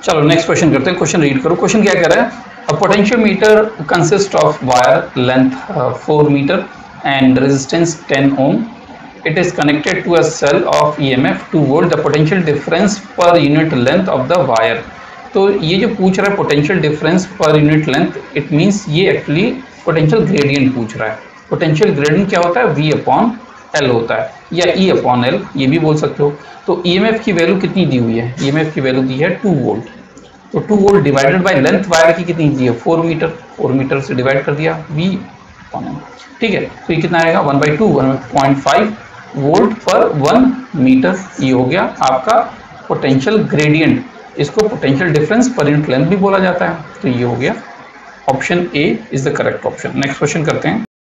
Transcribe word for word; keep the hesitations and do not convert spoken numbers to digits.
चलो next question करते हैं। क्वेश्चन रीड करो। क्वेश्चन क्या कह रहा है? A potentiometer consist of wire length four metre and resistance ten ohm. It is connected to a cell of E M F two volt. The potential difference per unit length of the wire. तो ये जो पूछ रहा है potential difference पर unit length, it means ये actually potential gradient पूछ रहा है। पोटेंशियल ग्रेडियंट क्या होता है? V अपॉन एल होता है या E अपॉन एल, ये भी बोल सकते हो। तो E M F की वैल्यू कितनी दी हुई है? E M F की वैल्यू दी है टू वोल्ट। तो two volt divided by length wire की कितनी दी है? Four metre. फोर मीटर से डिवाइड कर दिया V अपॉन एल, ठीक है। तो ये कितना आएगा? One by two, one point five volt per one metre. ये हो गया आपका पोटेंशियल ग्रेडियंट। इसको पोटेंशियल डिफरेंस पर यूनिट लेंथ भी बोला जाता है। तो ये हो गया option A is the correct option. Next question करते हैं।